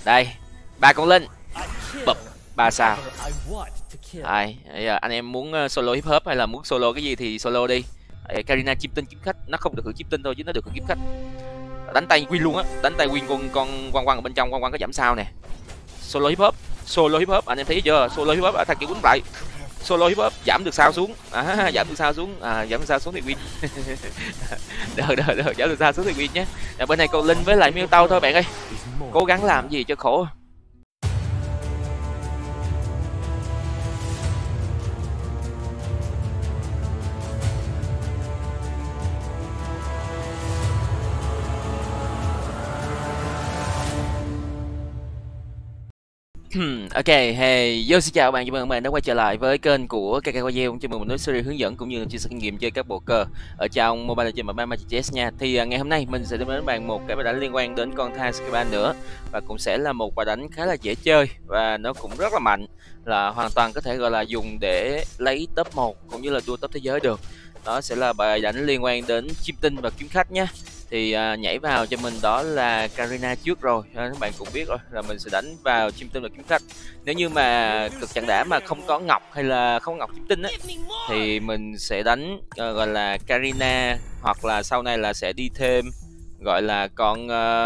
Đây, ba con linh bập 3 sao. Đây, bây giờ anh em muốn solo hip hop hay là muốn solo cái gì thì solo đi. Karina chim tinh kiếm khách, nó không được hưởng chim tinh thôi chứ nó được hưởng kiếm khách. Đánh tay win luôn á, đánh tay win con quăng ở bên trong, quăng có giảm sao nè. Solo hip hop anh em thấy chưa? Solo hip hop thằng kia quấn lại. Solo hip hop giảm được sao xuống, giảm được sao xuống, giảm được sao xuống thì win. được, giảm được sao xuống thì win nhé. Bên này còn linh với lại miêu tâu thôi bạn ơi, cố gắng làm gì cho khổ. Ok, hey, yo xin chào bạn, chào mừng bạn đã quay trở lại với kênh của KKQZ. Chào mừng mình đến series hướng dẫn cũng như chia sẻ kinh nghiệm chơi các bộ cờ ở trong Mobile Legends và Magic Chess nha. Thì ngày hôm nay mình sẽ đem đến bạn một cái bài đánh liên quan đến con Thaiscaban nữa, và cũng sẽ là một bài đánh khá là dễ chơi và nó cũng rất là mạnh, là hoàn toàn có thể gọi là dùng để lấy top 1 cũng như là đua top thế giới được. Đó sẽ là bài đánh liên quan đến chim tinh và kiếm khách nhé. Thì nhảy vào cho mình đó là Karina trước rồi, các bạn cũng biết rồi, là mình sẽ đánh vào chim tinh và kiếm khách. Nếu như mà cực chẳng đã mà không có ngọc hay là không có ngọc chim tinh á, thì mình sẽ đánh gọi là Karina, hoặc là sau này là sẽ đi thêm gọi là con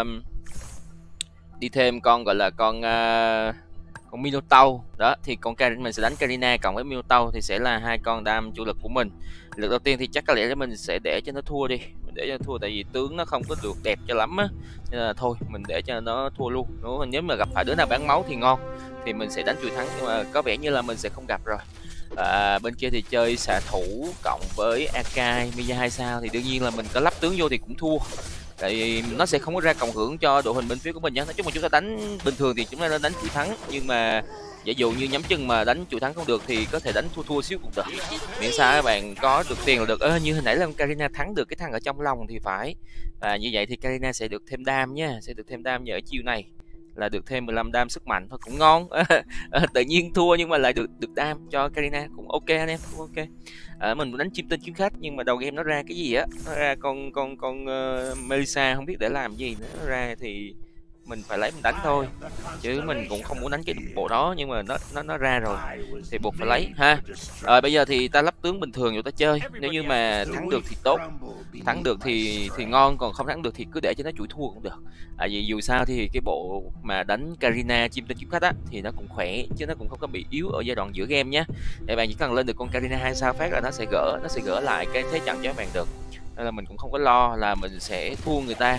gọi là con Minotaur đó. Thì con mình sẽ đánh Karina cộng với Minotaur thì sẽ là hai con đam chủ lực của mình. Lượt đầu tiên thì chắc có lẽ mình sẽ để cho nó thua đi, để cho nó thua, tại vì tướng nó không có được đẹp cho lắm á, nên là thôi mình để cho nó thua luôn. Nếu mà gặp phải đứa nào bán máu thì ngon, thì mình sẽ đánh chuỗi thắng, nhưng mà có vẻ như là mình sẽ không gặp rồi. Bên kia thì chơi xạ thủ cộng với Akai Miya 2 sao thì đương nhiên là mình có lắp tướng vô thì cũng thua, tại vì nó sẽ không có ra cộng hưởng cho đội hình bên phía của mình nhé. Nói chung là chúng ta đánh bình thường thì chúng ta đánh chuỗi thắng, nhưng mà giả dụ như nhắm chân mà đánh chuỗi thắng không được thì có thể đánh thua xíu cũng được, miễn sao các bạn có được tiền là được. Như hồi nãy là Karina thắng được cái thằng ở trong lòng thì phải, và như vậy thì Karina sẽ được thêm đam nha, sẽ được thêm đam nhờ chiêu này, là được thêm 15 đam sức mạnh thôi, cũng ngon. Tự nhiên thua nhưng mà lại được đam cho Karina, cũng ok anh em, cũng ok. Mình đánh chim tinh kiếm khách nhưng mà đầu game nó ra cái gì á, nó ra con Melissa không biết để làm gì nữa, nó ra thì mình phải lấy mình đánh thôi, chứ mình cũng không muốn đánh cái bộ đó, nhưng mà nó ra rồi thì buộc phải lấy ha. Rồi bây giờ thì ta lắp tướng bình thường rồi ta chơi, nếu như mà thắng được thì tốt, thắng được thì ngon, còn không thắng được thì cứ để cho nó chuỗi thua cũng được. Vì dù sao thì cái bộ mà đánh Karina chim tinh kiếm khách á thì nó cũng khỏe, chứ nó cũng không có bị yếu ở giai đoạn giữa game nhé. Thì bạn chỉ cần lên được con Karina 2 sao phát là nó sẽ gỡ lại cái thế trận cho các bạn được, nên là mình cũng không có lo là mình sẽ thua người ta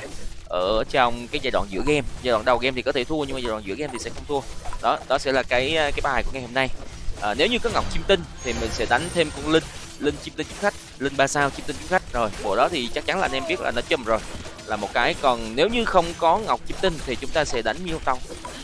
ở trong cái giai đoạn giữa game. Giai đoạn đầu game thì có thể thua, nhưng mà giai đoạn giữa game thì sẽ không thua. Đó sẽ là cái bài của ngày hôm nay. Nếu như có ngọc chim tinh thì mình sẽ đánh thêm con linh chim tinh kiếm khách, linh 3 sao chim tinh kiếm khách. Rồi bộ đó thì chắc chắn là anh em biết là nó chùm rồi, là một cái. Còn nếu như không có ngọc chim tinh thì chúng ta sẽ đánh Minotaur.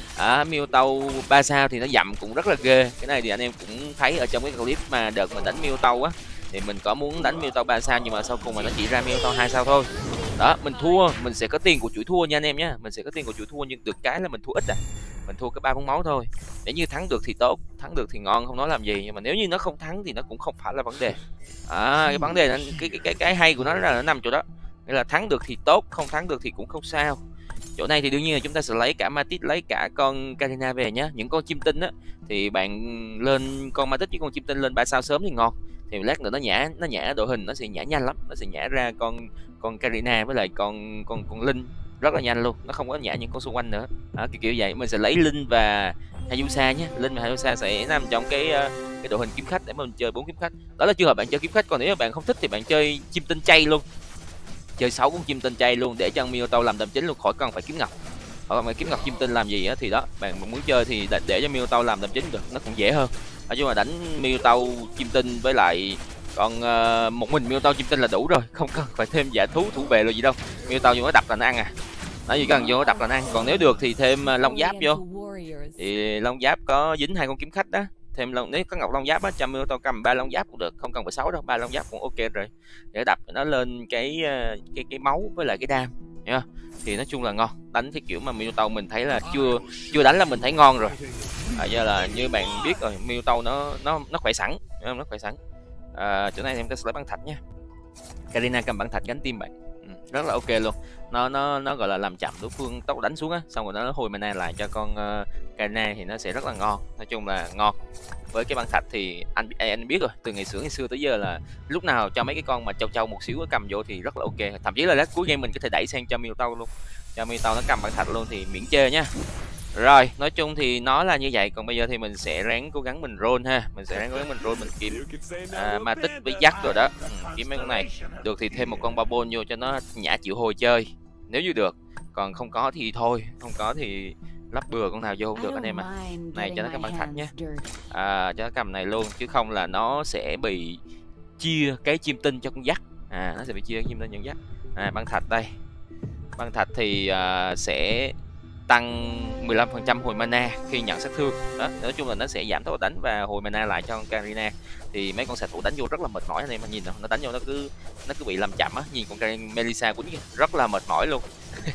Minotaur 3 sao thì nó dặm cũng rất là ghê. Cái này thì anh em cũng thấy ở trong cái clip mà đợt mình đánh Minotaur á, thì mình có muốn đánh Minotaur 3 sao nhưng mà sau cùng mà nó chỉ ra Minotaur 2 sao thôi. Đó, mình thua, mình sẽ có tiền của chuỗi thua nha anh em nhé, mình sẽ có tiền của chuỗi thua, nhưng được cái là mình thua ít mình thua cái 3 bóng máu thôi. Nếu như thắng được thì tốt, thắng được thì ngon, không nói làm gì, nhưng mà nếu như nó không thắng thì nó cũng không phải là vấn đề. Cái vấn đề là cái hay của nó là nó nằm chỗ đó, nghĩa là thắng được thì tốt, không thắng được thì cũng không sao. Chỗ này thì đương nhiên là chúng ta sẽ lấy cả Matic, lấy cả con Karina về nhé. Những con chim tinh á thì bạn lên con Matic với con chim tinh lên 3 sao sớm thì ngon, thì lát nữa nó nhả đội hình, nó sẽ nhả nhanh lắm, nó sẽ nhả ra con Karina với lại con Linh rất là nhanh luôn, nó không có nhả những con xung quanh nữa. Kiểu vậy. Mình sẽ lấy Linh và Hayabusa nhé, Linh và Hayabusa sẽ nằm trong cái đội hình kiếm khách để mình chơi 4 kiếm khách. Đó là trường hợp bạn chơi kiếm khách, còn nếu mà bạn không thích thì bạn chơi chim tinh chay luôn, chơi 6 con chim tinh chay luôn để cho Minotaur làm đam chính luôn, khỏi cần phải kiếm ngọc. Hoặc là kiếm ngọc chim tinh làm gì á thì đó, bạn muốn chơi thì để cho Minotaur làm đam chính được, nó cũng dễ hơn. Nói chung là đánh Minotaur chim tinh với lại còn một mình Minotaur chim tinh là đủ rồi, không cần phải thêm giả thú thủ vệ rồi gì đâu. Minotaur vô nó đập là nó ăn nó chỉ cần vô nó đập là nó ăn. Còn nếu được thì thêm long giáp vô, thì long giáp có dính 2 con kiếm khách đó, thêm nếu có ngọc long giáp á, cho Minotaur cầm 3 long giáp cũng được, không cần phải 6 đâu, 3 long giáp cũng ok rồi, để đập nó lên cái máu với lại cái đam nha. Thì nói chung là ngon, đánh cái kiểu mà Minotaur mình thấy là chưa đánh là mình thấy ngon rồi. Giờ là như bạn biết rồi, Minotaur nó khỏe sẵn, nó khỏe sẵn. Chỗ này em sẽ lấy băng thạch nha, Karina cầm băng thạch gánh tim bạn. rất là ok luôn. Nó gọi là làm chậm đối phương tốc độ đánh xuống á, xong rồi nó hồi mana lại cho con Karina thì nó sẽ rất là ngon. Nói chung là ngon. Với cái băng thạch thì anh biết rồi, từ ngày xưa tới giờ là lúc nào cho mấy cái con mà châu một xíu cầm vô thì rất là ok. Thậm chí là lát cuối game mình có thể đẩy sang cho Mewtwo luôn, cho Mewtwo nó cầm băng thạch luôn thì miễn chơi nhá. Rồi, nói chung thì nó là như vậy. Còn bây giờ thì mình sẽ ráng cố gắng mình roll ha. Mình sẽ ráng cố gắng mình roll, mình kiếm ma tích với dắt rồi đó. Kiếm mấy con này. Được thì thêm một con Babon vô cho nó nhả chịu hồi chơi. Nếu như được. Còn không có thì thôi. Không có thì lắp bừa con nào vô không được anh em ạ. Này cho nó cầm băng thạch nhé. Cho nó cầm này luôn. Chứ không là nó sẽ bị chia cái chim tinh cho con dắt. Nó sẽ bị chia cái chim tinh cho con dắt. Băng thạch đây. Băng thạch thì sẽ tăng 15% hồi mana khi nhận sát thương đó. Nói chung là nó sẽ giảm tốc độ đánh và hồi mana lại cho con Karina. Thì mấy con xạ thủ đánh vô rất là mệt mỏi anh em, nhìn nó đánh vô nó cứ bị làm chậm á. Nhìn con Melissa quýnh rất là mệt mỏi luôn.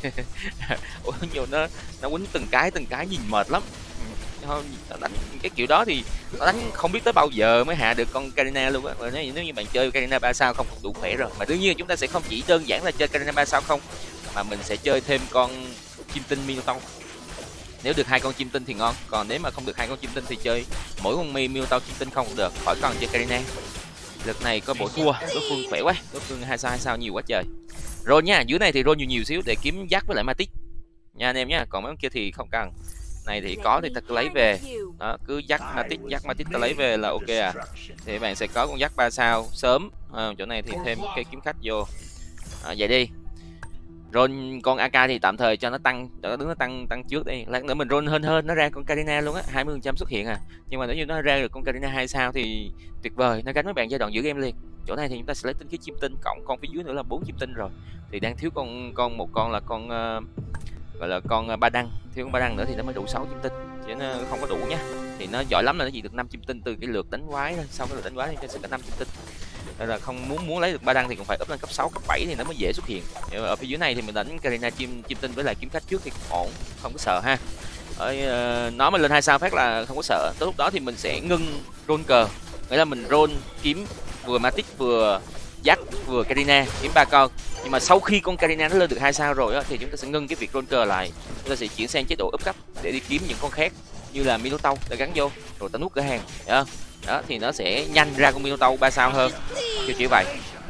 Nhiều nó quýnh từng cái nhìn mệt lắm. Nó đánh cái kiểu đó thì nó đánh không biết tới bao giờ mới hạ được con Karina luôn á. Nếu như bạn chơi Karina 3 sao không đủ khỏe rồi. Mà đương nhiên chúng ta sẽ không chỉ đơn giản là chơi Karina 3 sao không, mà mình sẽ chơi thêm con chim tinh Mewtwo. Nếu được 2 con chim tinh thì ngon, còn nếu mà không được 2 con chim tinh thì chơi mỗi con Mewtwo chim tinh không được, khỏi cần chơi Karina. Lượt này có bộ thua, đối phương khỏe quá, đối phương 2 sao nhiều quá trời. Roll nha, dưới này thì roll nhiều xíu để kiếm dắt với lại Matic nha anh em nhá. Còn mấy con kia thì không cần. Này thì có thì ta cứ lấy về đó, cứ dắt Matic ta lấy về là ok à. Thì bạn sẽ có con dắt 3 sao sớm. Chỗ này thì thêm cái kiếm khách vô. Vậy đi. Roll con AK thì tạm thời cho nó tăng, đứng nó tăng trước đi. Lát nữa mình roll hơn nó ra con Karina luôn á, 20% xuất hiện à. Nhưng mà nếu như nó ra được con Karina 2 sao thì tuyệt vời, nó gánh với bạn giai đoạn giữa game liền. Chỗ này thì chúng ta sẽ lấy tính cái chim tinh cộng con phía dưới nữa là 4 chim tinh rồi. Thì đang thiếu một con là con gọi là con ba đăng, thiếu con ba đăng nữa thì nó mới đủ 6 chim tinh, chứ nó không có đủ nhá. Thì nó giỏi lắm là nó chỉ được 5 chim tinh từ cái lượt đánh quái thôi, sau cái lượt đánh quái thì sẽ có 5 chim tinh. Nên là không muốn lấy được ba đăng thì cũng phải up lên cấp 6, cấp 7 thì nó mới dễ xuất hiện. Ở phía dưới này thì mình đánh Karina chim tinh với lại kiếm khách trước thì ổn, không có sợ ha. Nó mà lên 2 sao phát là không có sợ. Tới lúc đó thì mình sẽ ngưng roll cờ, nghĩa là mình roll kiếm vừa Matic vừa dắt vừa Karina, kiếm 3 con. Nhưng mà sau khi con Karina nó lên được 2 sao rồi đó, thì chúng ta sẽ ngưng cái việc roll cờ lại, chúng ta sẽ chuyển sang chế độ up cấp để đi kiếm những con khác như là Mewtwo để gắn vô rồi ta nút cửa hàng, hiểu không? Đó thì nó sẽ nhanh ra con Mewtwo 3 sao hơn, kiểu vậy.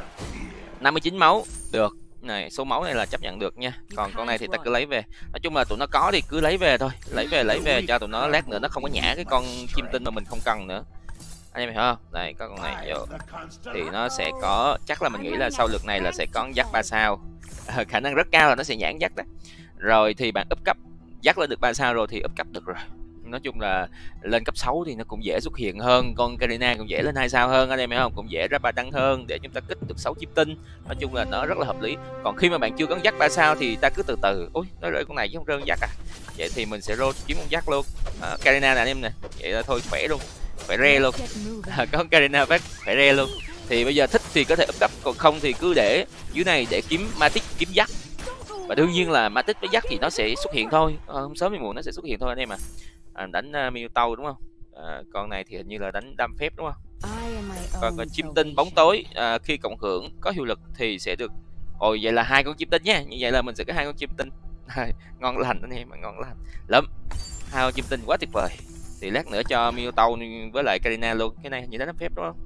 59 máu được này, số máu này là chấp nhận được nha. Còn con này thì ta cứ lấy về, nói chung là tụi nó có thì cứ lấy về thôi, lấy về cho tụi nó, lát nữa nó không có nhả cái con chim tinh mà mình không cần nữa, anh em hiểu không? Đây có con này vô thì nó sẽ có, chắc là mình nghĩ là sau lượt này là sẽ có dắt 3 sao. Khả năng rất cao là nó sẽ nhãn dắt đó. Rồi thì bạn up cấp dắt lên được 3 sao rồi thì up cấp được rồi. Nói chung là lên cấp 6 thì nó cũng dễ xuất hiện hơn, con Karina cũng dễ lên 2 sao hơn anh em hiểu không? Cũng dễ ra 3 đăng hơn để chúng ta kích được 6 chip tinh. Nói chung là nó rất là hợp lý. Còn khi mà bạn chưa có dắt 3 sao thì ta cứ từ từ. Ôi, nó rơi con này chứ không rơi con dắt à. Vậy thì mình sẽ roll kiếm con dắt luôn. Karina nè anh em nè. Vậy là thôi khỏe luôn. Khỏe re luôn. Có con Karina phát khỏe re luôn. Thì bây giờ thích thì có thể up cấp, còn không thì cứ để dưới này để kiếm Matic, kiếm dắt. Và đương nhiên là Matic với dắt thì nó sẽ xuất hiện thôi, không sớm thì muộn nó sẽ xuất hiện thôi anh em à. Đánh Mewtwo đúng không? Con này thì hình như là đánh đam phép đúng không? Còn chim tinh bóng tối khi cộng hưởng có hiệu lực thì sẽ được. Ôi vậy là 2 con chim tinh nhé, như vậy là mình sẽ có 2 con chim tinh. Ngon lành anh em, ngon lành lắm, 2 con chim tinh quá tuyệt vời. Thì lát nữa cho Mewtwo với lại Karina luôn. Cái này hình như đánh đam phép đúng không?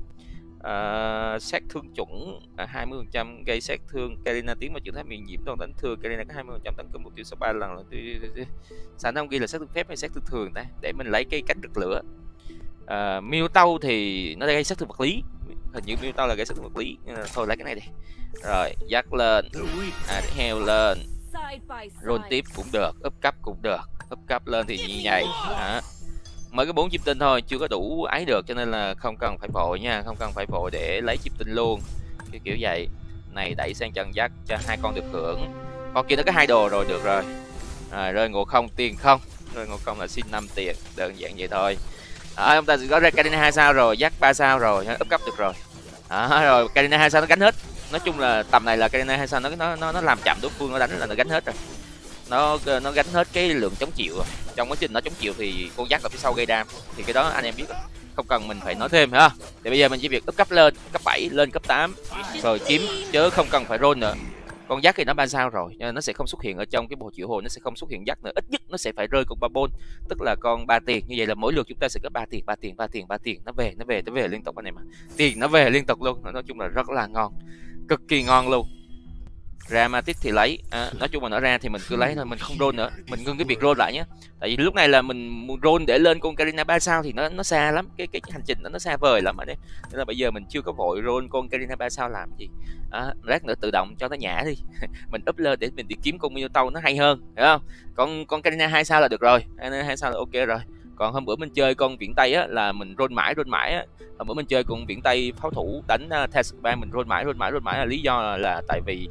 Sát thương chuẩn 20% gây sát thương. Karina tiến vào trạng thái miễn nhiễm toàn đánh thường. Karina có 20% tấn công mục tiêu sau 3 lần. Sao nó không ghi là sát thương phép hay sát thương thường ta, để mình lấy cái cách rực lửa. Mewtwo thì nó gây sát thương vật lý, hình như Mewtwo là gây sát thương vật lý. Thôi lấy cái này đi. Rồi dắt lên, heo lên, roll tiếp cũng được, up cấp cũng được. Up cấp lên thì như vậy. Mới có 4 chim tinh thôi, chưa có đủ ấy được, cho nên là không cần phải vội nha, không cần phải vội để lấy chim tinh luôn, kiểu vậy. Này đẩy sang chân dắt cho 2 con được hưởng. Con kia nó có 2 đồ rồi, được rồi. Rơi ngộ không tiền không, rơi ngộ không là xin 5 tiền, đơn giản vậy thôi. Chúng ta có ra Karina 2 sao rồi, dắt 3 sao rồi, up cấp được rồi. Rồi Karina 2 sao nó gánh hết. Nói chung là tầm này là Karina 2 sao nó làm chậm đối phương, nó đánh là nó gánh hết rồi. Nó gánh hết cái lượng chống chịu rồi. Trong quá trình nó chống chịu thì con dắt ở phía sau gây đam, thì cái đó anh em biết rồi, không cần mình phải nói thêm ha. Thì bây giờ mình chỉ việc up cấp lên cấp 7 lên cấp 8 rồi kiếm, chứ không cần phải roll nữa. Con dắt thì nó 3 sao rồi, nên nó sẽ không xuất hiện ở trong cái bộ triệu hồi, nó sẽ không xuất hiện dắt nữa. Ít nhất nó sẽ phải rơi con Babon, tức là con 3 tiền. Như vậy là mỗi lượt chúng ta sẽ có 3 tiền, 3 tiền, 3 tiền, 3 tiền, nó về liên tục anh em ạ. Tiền nó về liên tục luôn. Nói chung là rất là ngon, cực kỳ ngon luôn. Ra Matic thì lấy, nói chung là nó ra thì mình cứ lấy thôi, mình không roll nữa, mình ngưng cái việc roll lại nhé. Tại vì lúc này là mình roll để lên con Karina 3 sao thì nó xa lắm, cái hành trình nó xa vời lắm ở đây. Nên là bây giờ mình chưa có vội roll con Karina 3 sao làm gì. Lát nữa tự động cho nó nhả đi. Mình up lên để mình đi kiếm con Minotaur nó hay hơn, hiểu không? Con Karina 2 sao là được rồi, 2 sao là ok rồi. Còn hôm bữa mình chơi con viễn tây á là mình roll mãi á. Hôm bữa mình chơi con viễn tây pháo thủ đánh Tasba, mình roll mãi là lý do là tại vì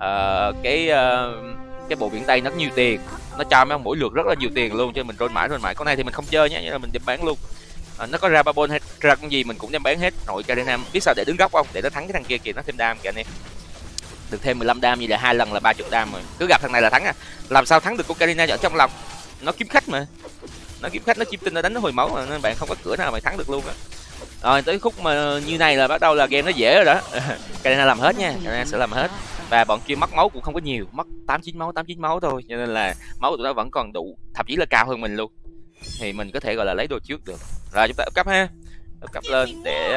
cái bộ viễn tây nó nhiều tiền, nó cho mấy ông mỗi lượt rất là nhiều tiền luôn, cho mình roll mãi. Con này thì mình không chơi nhé, là mình đem bán luôn. Nó có ra Babon hay ra con gì mình cũng đem bán hết. Nội Karina biết sao để đứng góc không, để nó thắng cái thằng kia kìa, nó thêm đam kìa anh em, được thêm 15 đam, như là 2 lần là 30 đam rồi. Cứ gặp thằng này là thắng làm sao thắng được con Karina ở trong lòng, nó kiếm khách mà, nó kiếm khách, nó chim tinh, nó đánh nó hồi máu mà, nên bạn không có cửa nào mà thắng được luôn á. Rồi tới khúc mà như này là bắt đầu là game nó dễ rồi đó. Karina làm hết nha, Karina sẽ làm hết. Và bọn kia mất máu cũng không có nhiều, mất 8-9 máu thôi, cho nên là máu của tụi nó vẫn còn đủ, thậm chí là cao hơn mình luôn, thì mình có thể gọi là lấy đồ trước được. Rồi chúng ta up cấp ha, up cấp lên để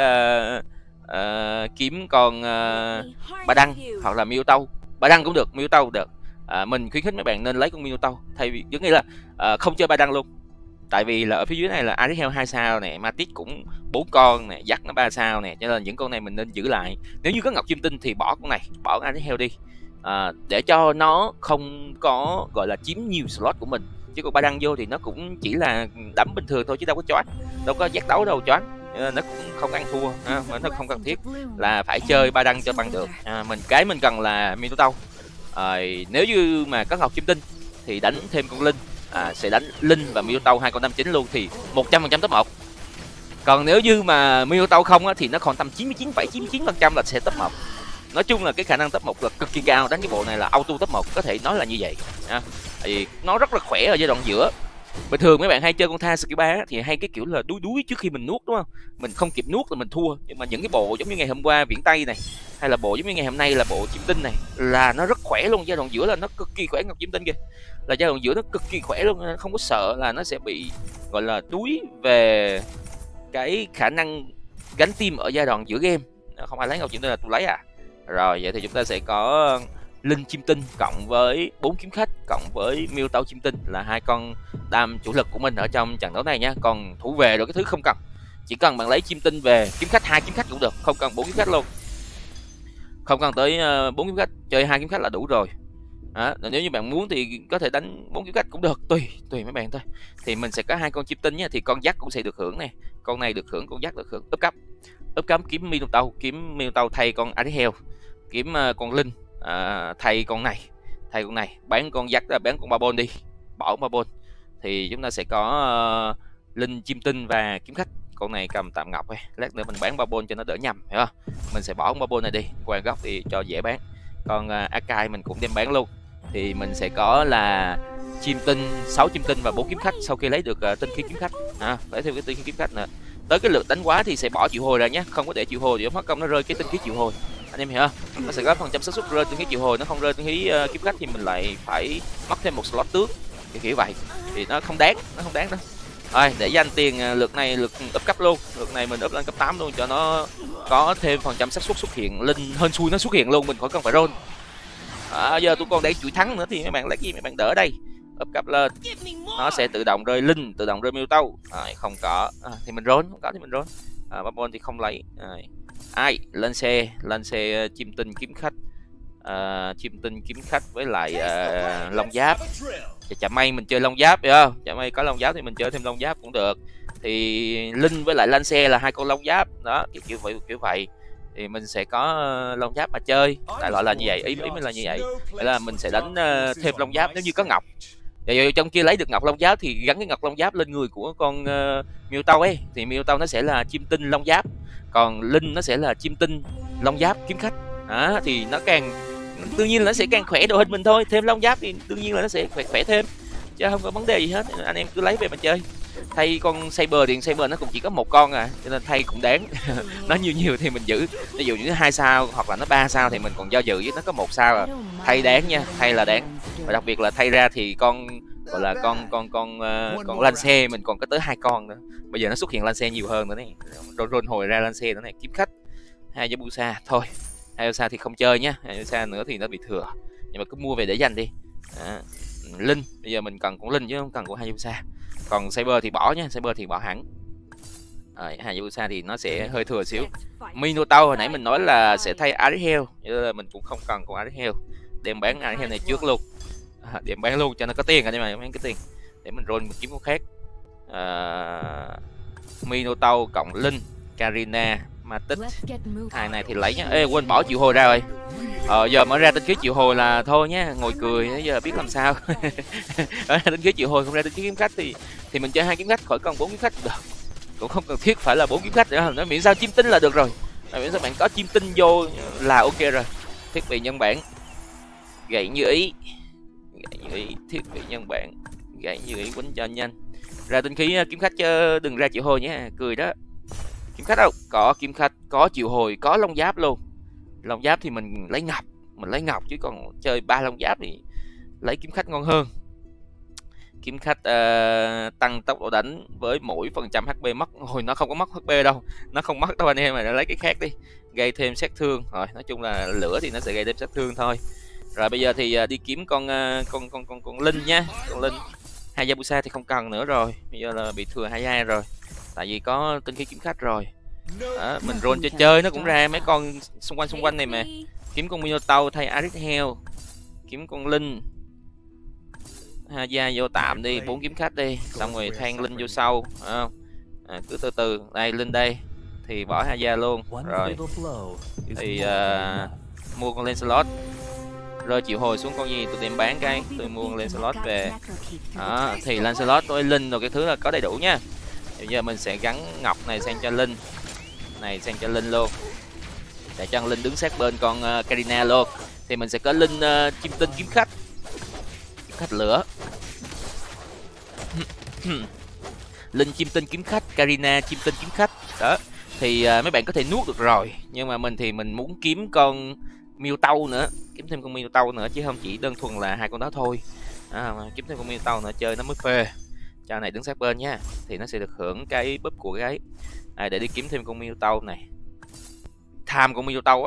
kiếm con Ba Đăng hoặc là Minotaur. Ba Đăng cũng được, Minotaur được. Mình khuyến khích mấy bạn nên lấy con Minotaur thay vì giống như là không chơi Ba Đăng luôn. Tại vì là ở phía dưới này là Arishel 2 sao nè, Matic cũng 4 con nè, dắt nó 3 sao nè, cho nên những con này mình nên giữ lại. Nếu như có Ngọc Chim Tinh thì bỏ con này, bỏ Arishel đi, để cho nó không có gọi là chiếm nhiều slot của mình. Chứ còn Ba Đăng vô thì nó cũng chỉ là đấm bình thường thôi chứ đâu có choáng, đâu có giác đấu đâu choáng, nó cũng không ăn thua, mà nó không cần thiết là phải chơi Ba Đăng cho bằng được. Mình cần là Minotaur. Nếu như mà có Ngọc Chim Tinh thì đánh thêm con Linh, sẽ đánh Linh và Minotaur 2 con 59 luôn thì 100% top 1. Còn nếu như mà Minotaur không á, thì nó còn tầm 99,99% là sẽ top 1. Nói chung là cái khả năng top 1 là cực kỳ cao, đánh cái bộ này là auto top 1, có thể nói là như vậy. Tại vì nó rất là khỏe ở giai đoạn giữa. Bình thường mấy bạn hay chơi con Tha skill 3 thì hay cái kiểu là đuối trước khi mình nuốt, đúng không? Mình không kịp nuốt là mình thua. Nhưng mà những cái bộ giống như ngày hôm qua Viễn Tây này, hay là bộ giống như ngày hôm nay là bộ Chim Tinh này, là nó rất khỏe luôn. Giai đoạn giữa là nó cực kỳ khỏe. Ngọc Chim Tinh kìa, là giai đoạn giữa nó cực kỳ khỏe luôn, không có sợ là nó sẽ bị gọi là đuối về cái khả năng gánh team ở giai đoạn giữa game. Không ai lấy Ngọc Chim Tinh là tôi lấy Rồi vậy thì chúng ta sẽ có Linh Chim Tinh cộng với 4 kiếm khách cộng với Minotaur Chim Tinh là 2 con đam chủ lực của mình ở trong trận đấu này nhá. Còn thủ về rồi cái thứ không cần, chỉ cần bạn lấy Chim Tinh về, kiếm khách 2 kiếm khách cũng được, không cần 4 kiếm khách luôn, không cần tới 4 kiếm khách, chơi 2 kiếm khách là đủ rồi. Nếu như bạn muốn thì có thể đánh 4 kiếm khách cũng được, tùy mấy bạn thôi. Thì mình sẽ có 2 con Chim Tinh nhá, thì con dắt cũng sẽ được hưởng này, con này được hưởng, con dắt được hưởng. Up cấp kiếm Minotaur thay con Arishel, kiếm con Linh thay con này, bán con dắt ra, bán con Babon đi, bỏ Babon thì chúng ta sẽ có Linh Chim Tinh và kiếm khách. Con này cầm tạm ngọc ấy, lát nữa mình bán Babon cho nó đỡ nhầm, hiểu không? Mình sẽ bỏ con Babon này đi qua góc thì cho dễ bán. Còn Akai mình cũng đem bán luôn, thì mình sẽ có là Chim Tinh, 6 Chim Tinh và 4 kiếm khách sau khi lấy được tinh khí kiếm khách. Lấy thêm cái tinh khí kiếm khách nữa. Tới cái lượt đánh quá thì sẽ bỏ triệu hồi ra nhé, không có để triệu hồi thì mất công nó rơi cái tinh khí triệu hồi, anh em hiểu không? Nó sẽ có phần trăm xác suất rơi tinh khí triệu hồi, nó không rơi tinh khí kiếm khách thì mình lại phải mất thêm một slot tướng, kiểu vậy thì nó không đáng đó. Rồi để dành tiền lượt này, lượt up cấp luôn, lượt này mình up lên cấp 8 luôn cho nó có thêm phần trăm xác suất xuất hiện Linh, hên xui nó xuất hiện luôn, mình khỏi cần phải roll. Giờ tôi còn để chuỗi thắng nữa thì mấy bạn lấy gì mấy bạn đỡ đây. Up cấp lên nó sẽ tự động rơi Linh, tự động rơi Minotaur. Không có thì mình roll, không có thì mình roll. Babon thì không lấy. Lên xe Chim Tinh kiếm khách, Chim Tinh kiếm khách với lại Long Giáp. Chả may mình chơi Long Giáp, hiểu không? Chả may có Long Giáp thì mình chơi thêm Long Giáp cũng được. Thì Linh với lại Lan xe là 2 con Long Giáp đó, kiểu vậy thì mình sẽ có Long Giáp mà chơi, đại loại là như vậy, ý mình là như vậy. Vậy là mình sẽ đánh thêm Long Giáp nếu như có ngọc. Vậy trong kia lấy được ngọc Long Giáp thì gắn cái ngọc Long Giáp lên người của con Minotaur ấy, thì Minotaur nó sẽ là Chim Tinh Long Giáp, còn Linh nó sẽ là Chim Tinh Long Giáp kiếm khách. Thì nó càng đương nhiên là nó sẽ càng khỏe đội hình mình thôi, thêm Long Giáp thì đương nhiên là nó sẽ khỏe thêm chứ không có vấn đề gì hết. Anh em cứ lấy về mà chơi. Thay con Saber thì Saber nó cũng chỉ có một con à, cho nên thay cũng đáng. Nó nhiều thì mình giữ, ví dụ như 2 sao hoặc là nó 3 sao thì mình còn do dự, với nó có 1 sao à. Thay đáng nha, thay là đáng. Và đặc biệt là thay ra thì con gọi là con Lance mình còn có tới 2 con nữa. Bây giờ nó xuất hiện Lance nhiều hơn nữa này. Ron hồi ra Lance nữa này, kiếm khách. Hayabusa thôi. Hayabusa thì không chơi nhá, Hayabusa nữa thì nó bị thừa. Nhưng mà cứ mua về để dành đi. Linh, bây giờ mình cần con Linh chứ không cần của Hayabusa. Còn Saber thì bỏ nhá, Saber thì bỏ hẳn. Hayabusa thì nó sẽ hơi thừa xíu. Minotaur hồi nãy mình nói là sẽ thay Arihel, là mình cũng không cần con Arihel. Đem bán Arihel này trước luôn. Đem bán luôn cho nó có tiền, nhưng mà bán cái tiền để mình roll kiếm con khác. Minotaur cộng Linh, Karina, Matic. Hai này thì lấy nhá. Ê, quên bỏ triệu hồi ra rồi. Giờ mới ra tinh khí triệu hồi là thôi nhá, ngồi cười giờ biết làm sao. Tinh khí triệu hồi không ra tinh khí kiếm khách thì mình chơi 2 kiếm khách khỏi cần 4 kiếm khách được. Cũng không cần thiết phải là 4 kiếm khách nữa, nó miễn sao chim tinh là được rồi. Miễn sao bạn có chim tinh vô là ok rồi. Thiết bị nhân bản, gậy như ý, thiết bị nhân bản, gậy như ý quýnh cho nhanh. Ra tinh khí kiếm khách chứ đừng ra triệu hồi nhé, cười đó. Kiếm khách đâu? Có kiếm khách, có triệu hồi, có long giáp luôn. Long giáp thì mình lấy ngọc chứ còn chơi 3 long giáp thì lấy kiếm khách ngon hơn. Kiếm khách tăng tốc độ đánh với mỗi phần trăm HP mất. Hồi nó không có mất HP đâu, nó không mất đâu anh em, mà lấy cái khác đi, gây thêm sát thương. Rồi nói chung là lửa thì nó sẽ gây thêm sát thương thôi. Rồi bây giờ thì đi kiếm con Linh nhá, con Linh. Hayabusa thì không cần nữa rồi, bây giờ là bị thừa Haya rồi, tại vì có tinh khí kiếm khách rồi. Đó, mình roll cho chơi nó cũng ra mấy con xung quanh này mà. Kiếm con Minotaur thay Arihel, kiếm con Linh, Haya vô tạm đi, 4 kiếm khách đi, xong rồi than Linh vô sau, cứ từ từ. Đây Linh đây thì bỏ Haya luôn rồi thì mua con Lancelot. Rơi triệu hồi xuống con gì tôi đem bán cái, tôi mua con Lancelot về. Đó, thì Lancelot với Linh rồi cái thứ là có đầy đủ nha. Bây giờ mình sẽ gắn ngọc này sang cho Linh, này sang cho Linh luôn, để cho Linh đứng sát bên con Karina luôn. Thì mình sẽ có Linh chim tinh kiếm khách, lửa. Linh chim tinh kiếm khách, Karina chim tinh kiếm khách. Đó thì mấy bạn có thể nuốt được rồi, nhưng mà mình thì mình muốn kiếm con Minotaur nữa, kiếm thêm con Minotaur nữa chứ không chỉ đơn thuần là 2 con đó thôi. Kiếm thêm con Minotaur nữa chơi nó mới phê. Cho này đứng sát bên nhá, thì nó sẽ được hưởng cái búp của cái để đi kiếm thêm con Minotaur này. Tham con Minotaur á.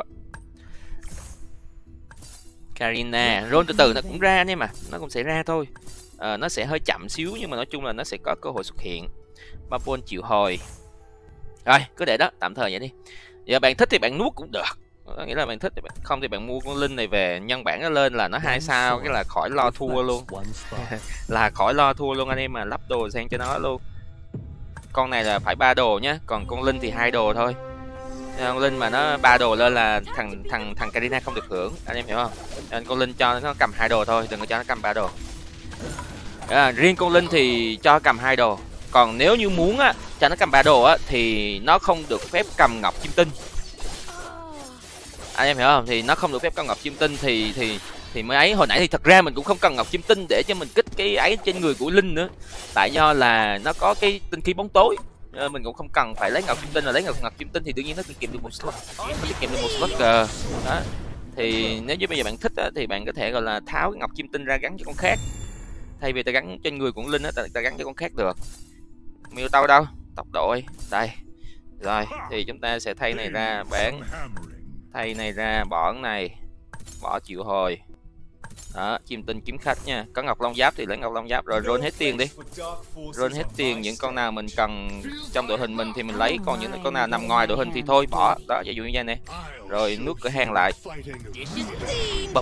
Karina, roll từ từ nó cũng ra nhưng mà nó cũng sẽ ra thôi. Nó sẽ hơi chậm xíu nhưng mà nói chung là nó sẽ có cơ hội xuất hiện. Babon triệu hồi. Rồi, cứ để đó, tạm thời vậy đi. Giờ bạn thích thì bạn nuốt cũng được. Nghĩa là bạn thích thì không thì bạn mua con Linh này về, nhân bản nó lên là nó 2 sao, cái là khỏi lo thua luôn. Là khỏi lo thua luôn anh em, mà lắp đồ sang cho nó luôn. Con này là phải 3 đồ nhá, còn con Linh thì 2 đồ thôi. Con Linh mà nó 3 đồ lên là thằng Karina không được hưởng, anh em hiểu không? Nên con Linh cho nó cầm 2 đồ thôi, đừng có cho nó cầm 3 đồ. Riêng con Linh thì cho cầm 2 đồ. Còn nếu như muốn á cho nó cầm 3 đồ á thì nó không được phép cầm ngọc chim tinh. Anh em hiểu không? Thì nó không được phép cầm ngọc chim tinh thì mới ấy. Hồi nãy thì thật ra mình cũng không cần ngọc chim tinh để cho mình kích cái ấy trên người của Linh nữa, tại do là nó có cái tinh khí bóng tối. Mình cũng không cần phải lấy ngọc chim tinh, là lấy ngọc chim tinh thì đương nhiên nó tiết kiệm được 1 slot, đó. Thì nếu như bây giờ bạn thích á, thì bạn có thể gọi là tháo cái ngọc chim tinh ra gắn cho con khác, thay vì ta gắn trên người của Linh á, ta gắn cho con khác được. Minotaur đâu? Tốc độ đây. Rồi thì chúng ta sẽ thay này ra bán, thay này ra bỏ cái này, bỏ triệu hồi. Đó, chim tinh kiếm khách nha. Có ngọc long giáp thì lấy ngọc long giáp. Rồi roll hết tiền đi, roll hết tiền. Những con nào mình cần trong đội hình mình thì mình lấy, còn những con nào nằm ngoài đội hình thì thôi bỏ. Đó, ví dụ như vậy nè. Rồi nuốt cửa hàng lại. Bập.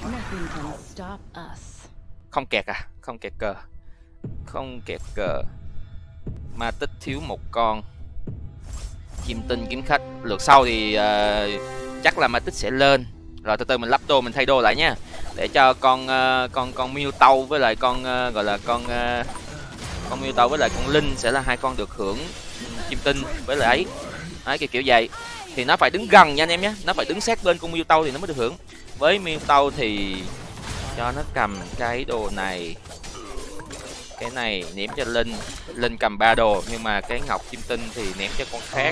Không kẹt à? Không kẹt cờ, không kẹt cờ. Ma tích thiếu 1 con. Chim tinh kiếm khách. Lượt sau thì chắc là ma tích sẽ lên. Rồi từ từ mình lắp đồ, mình thay đồ lại nha, để cho con Minotaur với lại con gọi là con Minotaur với lại con Linh sẽ là 2 con được hưởng chim tinh với lại ấy kiểu vậy. Thì nó phải đứng gần nha anh em nhé, nó phải đứng sát bên con Minotaur thì nó mới được hưởng. Với Minotaur thì cho nó cầm cái đồ này, Cái này ném cho Linh. Linh cầm 3 đồ nhưng mà cái ngọc chim tinh thì ném cho con khác.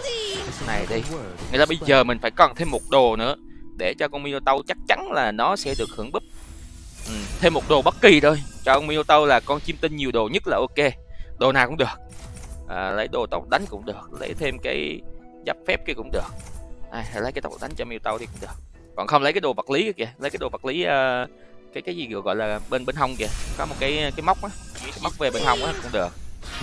Này đi. Nghĩa là bây giờ mình phải cần thêm một đồ nữa để cho con Minotaur chắc chắn là nó sẽ được hưởng búp. Thêm một đồ bất kỳ thôi. Cho con Minotaur là con chim tinh nhiều đồ nhất là ok. Đồ nào cũng được. Lấy đồ tộc đánh cũng được, lấy thêm cái giáp phép kia cũng được. Lấy cái tộc đánh cho Minotaur thì cũng được. Còn không lấy cái đồ vật lý kìa, lấy cái đồ vật lý cái gì gọi là bên hông kìa, có một cái móc á, cái móc về bên hông á cũng được.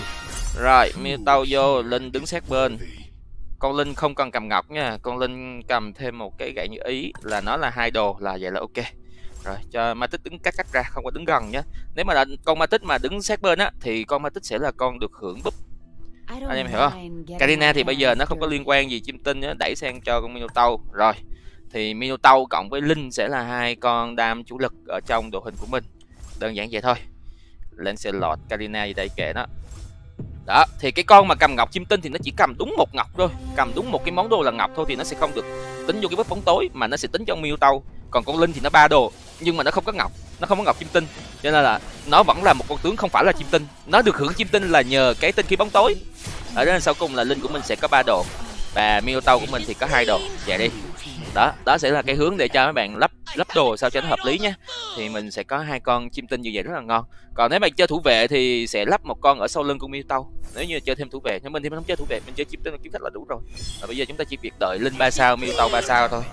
Rồi Minotaur vô, Linh đứng sát bên. Con Linh không cần cầm ngọc nha, con Linh cầm thêm một cái gậy như ý là nó là 2 đồ, là vậy là ok. Rồi cho Ma Tích đứng cách ra, không có đứng gần nhé. Nếu mà là con Ma Tích mà đứng sát bên á thì con Ma Tích sẽ là con được hưởng búp. Anh em hiểu không? Karina thì bây giờ nó không có liên quan gì chim tinh á, đẩy sang cho con Minotaur. Rồi thì Minotaur cộng với Linh sẽ là 2 con đam chủ lực ở trong đội hình của mình. Đơn giản vậy thôi. Lancelot, Karina gì đây kệ nó. Đó, thì cái con mà cầm ngọc chim tinh thì nó chỉ cầm đúng một ngọc thôi, cầm đúng một cái món đồ là ngọc thôi thì nó sẽ không được tính vô cái búp bóng tối mà nó sẽ tính cho Minotaur. Còn con Linh thì nó 3 đồ nhưng mà nó không có ngọc, nó không có ngọc chim tinh, cho nên là nó vẫn là một con tướng không phải là chim tinh. Nó được hưởng chim tinh là nhờ cái tinh khí bóng tối. Ở đó sau cùng là Linh của mình sẽ có 3 đồ và Minotaur của mình thì có 2 đồ. Vậy đi. Đó sẽ là cái hướng để cho mấy bạn lắp đồ sao cho nó hợp lý nhé. Thì mình sẽ có 2 con chim tinh như vậy rất là ngon. Còn nếu bạn chơi thủ vệ thì sẽ lắp một con ở sau lưng con Minotaur. Nếu như chơi thêm thủ vệ, nhưng mình thì mình không chơi thủ vệ, mình chơi chim tinh kiếm khách là đủ rồi. Và bây giờ chúng ta chỉ việc đợi Linh 3 sao, Minotaur 3 sao thôi.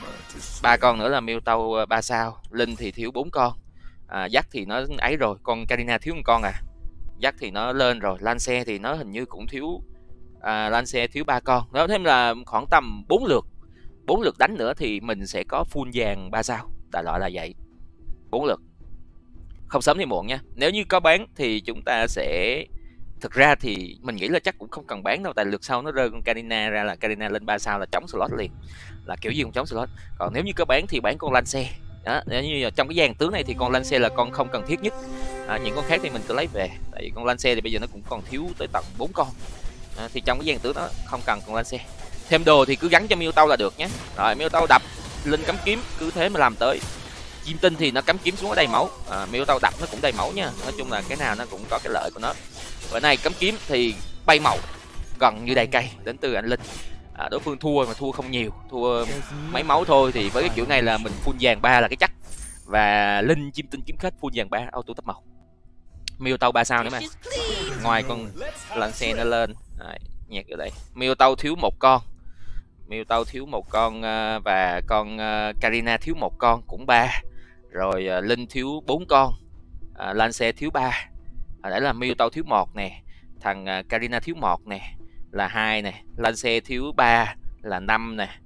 3 con nữa là Minotaur 3 sao. Linh thì thiếu 4 con. Jack thì nó ấy rồi, con Karina thiếu 1 con à. Jack thì nó lên rồi, Lance thì nó hình như cũng thiếu Lance thiếu 3 con. Đó, thêm là khoảng tầm 4 lượt đánh nữa thì mình sẽ có full vàng 3 sao. Đại loại là vậy. 4 lượt. Không sớm thì muộn nha. Nếu như có bán thì chúng ta sẽ, thực ra thì mình nghĩ là chắc cũng không cần bán đâu, tại lượt sau nó rơi con Karina ra là Karina lên 3 sao là chống slot liền. Là kiểu gì cũng chống slot. Còn nếu như có bán thì bán con Lance. Đó, nếu như trong cái dàn tướng này thì con Lance là con không cần thiết nhất. Những con khác thì mình cứ lấy về. Tại vì con Lance thì bây giờ nó cũng còn thiếu tới tận 4 con. Thì trong cái dàn tướng đó không cần con Lance. Thêm đồ thì cứ gắn cho Minotaur là được nhé. Rồi Minotaur đập, Linh cắm kiếm, cứ thế mà làm tới. Chim tinh thì nó cắm kiếm xuống ở đầy máu, Minotaur đập nó cũng đầy máu nha. Nói chung là cái nào nó cũng có cái lợi của nó. Bữa nay cắm kiếm thì bay màu gần như đầy cây đến từ anh Linh. Đối phương thua mà thua không nhiều, thua mấy máu thôi, thì với cái kiểu này là mình full vàng 3 là cái chắc. Và Linh chim tinh kiếm khách full vàng 3 auto tấp màu. Minotaur 3 sao nữa mà. Ngoài con Lance nó lên. Đấy, nhạc ở đây. Minotaur thiếu 1 con. Minotaur thiếu 1 con và con Karina thiếu 1 con cũng 3. Rồi Linh thiếu 4 con. Lance thiếu 3. Đấy là Minotaur thiếu 1 nè, thằng Karina thiếu 1 nè là 2 nè, Lance thiếu 3 là 5 nè,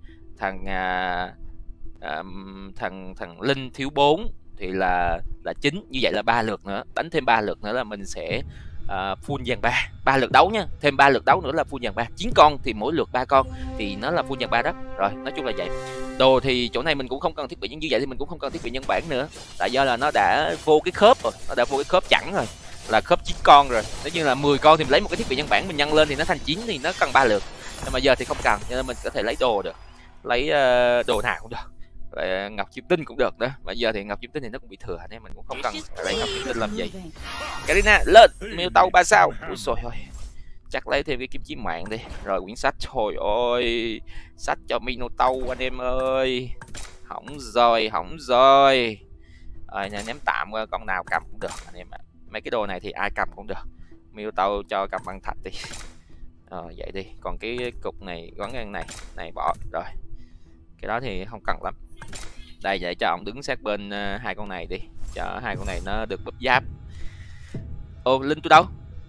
thằng Linh thiếu 4 thì là 9. Như vậy là 3 lượt nữa, đánh thêm 3 lượt nữa là mình sẽ full vàng 3. 3 lượt đấu nhá, thêm 3 lượt đấu nữa là full vàng 3. 9 con thì mỗi lượt 3 con thì nó là full vàng 3 đó. Rồi, nói chung là vậy. Đồ thì chỗ này mình cũng không cần thiết bị như vậy, thì mình cũng không cần thiết bị nhân bản nữa. Tại do là nó đã vô cái khớp rồi, nó đã vô cái khớp chẵn rồi. Là khớp 9 con rồi. Nếu như là 10 con thì mình lấy một cái thiết bị nhân bản mình nhân lên thì nó thành 9 thì nó cần 3 lượt. Nhưng mà giờ thì không cần, cho nên mình có thể lấy đồ được. Lấy đồ nào cũng được. Rồi, ngọc chim tinh cũng được đó. Bây giờ thì ngọc chim tinh thì nó cũng bị thừa nên mình cũng không cần lấy ngọc chim tinh làm gì. Karina lên, Minotaur 3 sao. Ui xồi ơi. Chắc lấy thêm cái kiếm chí mạng đi. Rồi quyển sách, trời ơi. Sách cho Minotaur anh em ơi. Hỏng rồi. Rồi ném tạm con nào cầm cũng được anh em ạ. Mấy cái đồ này thì ai cầm cũng được. Minotaur cho cầm băng thạch đi. Vậy đi. Còn cái cục này gắn ngang này bỏ rồi. Cái đó thì không cần lắm. Đây, để cho ông đứng sát bên 2 con này đi, cho 2 con này nó được búp giáp. Ô, Linh tôi đâu?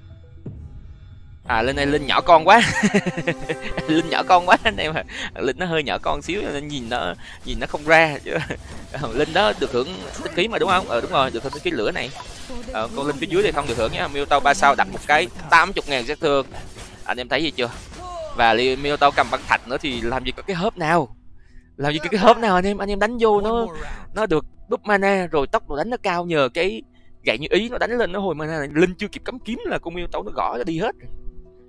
Linh này Linh nhỏ con quá. Linh nhỏ con quá anh em ạ. Linh nó hơi nhỏ con xíu nên nhìn nó không ra chứ. Linh đó được hưởng tích khí mà đúng không? Đúng rồi, được hưởng tích khí lửa này. Con Linh phía dưới thì không được hưởng nhá. Minotaur 3 sao đặt một cái 80.000 sát thương. Anh em thấy gì chưa? Và Minotaur cầm băng thạch nữa thì làm gì có cái hớp nào. Cái hớp nào anh em đánh vô nó được búp mana, rồi tốc độ đánh nó cao nhờ cái gậy như ý nó đánh lên nó hồi mana. Linh chưa kịp cắm kiếm là con Minotaur nó gõ nó đi hết.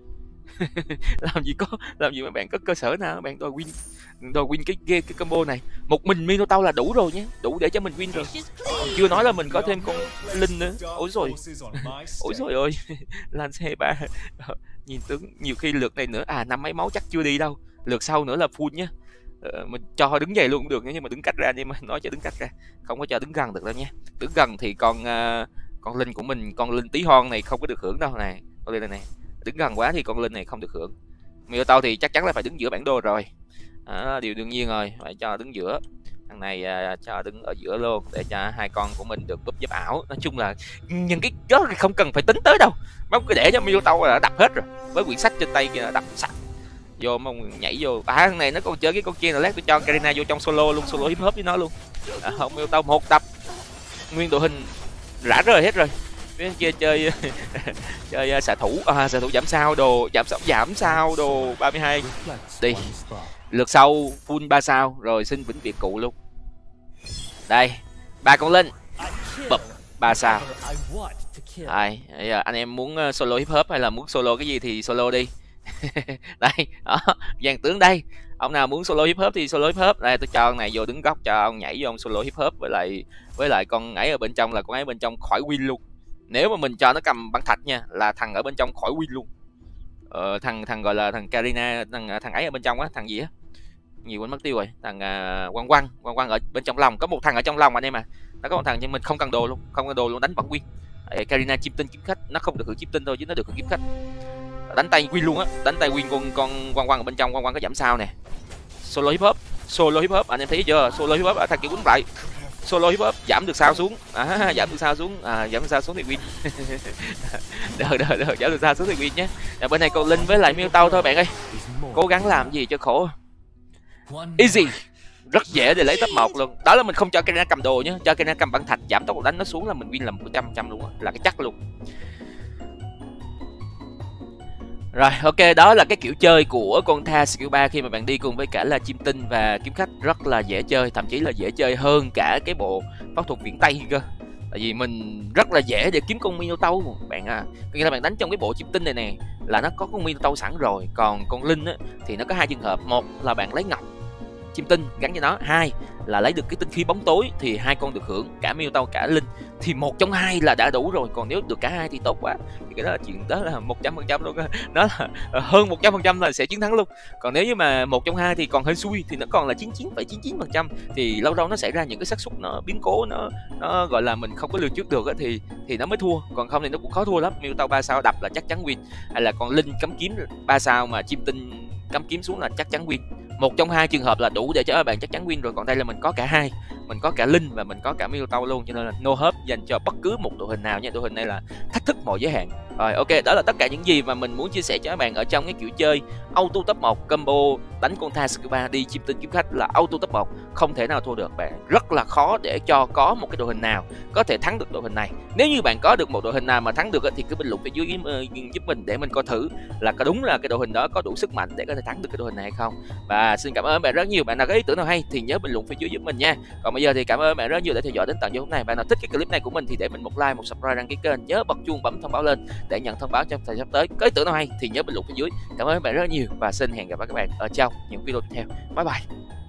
Làm gì mà bạn có cơ sở nào mà bạn đòi win cái combo này. Một mình Minotaur là đủ rồi nhé, đủ để cho mình win rồi, còn chưa nói là mình có thêm con Linh nữa. Ôi rồi ơi. Lan C3 nhìn tướng nhiều khi lượt này nữa năm mấy máu chắc chưa đi đâu, lượt sau nữa là full nhé. Mình cho đứng dậy luôn cũng được nhưng mà đứng cách ra, nhưng mà nói cho đứng cách ra, không có cho đứng gần được đâu nha. Đứng gần thì con Linh của mình, con Linh tí hon này không có được hưởng đâu này. Con Linh này đứng gần quá thì con Linh này không được hưởng. Minotaur thì chắc chắn là phải đứng giữa bản đồ rồi, điều đương nhiên rồi, phải cho đứng giữa. Thằng này cho đứng ở giữa luôn để cho hai con của mình được búp giáp ảo. Nói chung là những cái đó không cần phải tính tới đâu, bóng cứ để cho Minotaur là đập hết rồi, với quyển sách trên tay kia là đập sạch vô, mà nhảy vô. Thằng này nó còn chơi cái con kia là lát tôi cho Karina vô trong solo luôn, solo hip hop với nó luôn. Không, Minotaur một đập nguyên đội hình rã rời hết rồi. Bên kia chơi chơi xạ thủ, xạ thủ giảm sao đồ, giảm sao đồ 32 đi. Lượt sau full 3 sao rồi, xin vĩnh biệt cụ luôn. Đây, 3 con Linh bập 3 sao. Đây, giờ anh em muốn solo hip hop hay là muốn solo cái gì thì solo đi. Đây, đó, dàn tướng đây. Ông nào muốn solo hip hop thì solo hip hop. Đây, tôi cho ông này vô đứng góc cho ông nhảy vô ông solo hip hop, với lại con ấy ở bên trong là con ấy bên trong khỏi win luôn. Nếu mà mình cho nó cầm băng thạch nha, là thằng ở bên trong khỏi win luôn. Thằng gọi là thằng Karina, thằng ấy ở bên trong á, thằng gì á, nhiều quên mất tiêu rồi. Thằng Quang Quang ở bên trong lòng, có một thằng ở trong lòng anh em. Nó có một thằng nhưng mình không cần đồ luôn, đánh vẫn win. Karina chim tinh kiếm khách, nó không được hưởng chim tinh thôi chứ nó được hưởng kiếm khách, đánh tay win luôn á, đánh tay win con Quang ở bên trong. Quang có giảm sao nè. Solo hip hop anh em thấy chưa? Solo hip hop thằng kia quấn lại, solo hip hop giảm được sao xuống, giảm được sao xuống, giảm được sao xuống thì win. Được, giảm được sao xuống thì win nhé. Bên này còn Linh với lại Minotaur thôi bạn ơi, cố gắng làm gì cho khổ. Easy, rất dễ để lấy top 1 luôn. Đó là mình không cho Karina cầm đồ nhé, cho Karina cầm băng thạch, giảm tốc độ đánh nó xuống là mình win là 100% luôn á, là cái chắc luôn. Rồi, ok, đó là cái kiểu chơi của con Tha skill 3 khi mà bạn đi cùng với cả là chim tinh và kiếm khách, rất là dễ chơi, thậm chí là dễ chơi hơn cả cái bộ pháp thuật viễn Tây cơ. Tại vì mình rất là dễ để kiếm con Minotaur bạn có nghĩa là bạn đánh trong cái bộ chim tinh này nè là nó có con Minotaur sẵn rồi. Còn con Linh á thì nó có hai trường hợp, một là bạn lấy ngọc chim tinh gắn cho nó, hai là lấy được cái tinh khí bóng tối thì hai con được hưởng cả Minotaur cả Linh, thì một trong hai là đã đủ rồi. Còn nếu được cả hai thì tốt quá, thì cái đó là chuyện đó là 100% luôn, nó là hơn 100% là sẽ chiến thắng luôn. Còn nếu như mà một trong hai thì còn hơi xui, thì nó còn là 99,99%, thì lâu lâu nó xảy ra những cái xác suất nó biến cố, nó gọi là mình không có lường trước được á, thì nó mới thua, còn không thì nó cũng khó thua lắm. Minotaur 3 sao đập là chắc chắn win, hay là còn Linh cắm kiếm 3 sao mà chim tinh cắm kiếm xuống là chắc chắn win. Một trong hai trường hợp là đủ để cho các bạn chắc chắn win rồi. Còn đây là mình có cả hai, mình có cả Linh và mình có cả Minotaur luôn, cho nên là no hope dành cho bất cứ một đội hình nào nha. Đội hình này là thách thức mọi giới hạn. Rồi, ok, đó là tất cả những gì mà mình muốn chia sẻ cho các bạn ở trong cái kiểu chơi auto top 1 combo đánh con Tha skill 3 đi chim tinh kiếm khách là auto top 1, không thể nào thua được bạn. Rất là khó để cho có một cái đội hình nào có thể thắng được đội hình này. Nếu như bạn có được một đội hình nào mà thắng được thì cứ bình luận phía dưới giúp mình để mình coi thử là có đúng là cái đội hình đó có đủ sức mạnh để có thể thắng được cái đội hình này hay không. Và xin cảm ơn bạn rất nhiều. Bạn nào có ý tưởng nào hay thì nhớ bình luận phía dưới giúp mình nha. Còn bây giờ thì cảm ơn bạn rất nhiều đã theo dõi đến tận giờ hôm nay. Bạn nào thích cái clip này của mình thì để mình một like, một subscribe, đăng ký kênh, nhớ bật chuông bấm thông báo lên để nhận thông báo trong thời gian sắp tới. Có ý tưởng nào hay thì nhớ bình luận phía dưới. Cảm ơn bạn rất nhiều và xin hẹn gặp lại các bạn ở trong những video tiếp theo. Bye bye.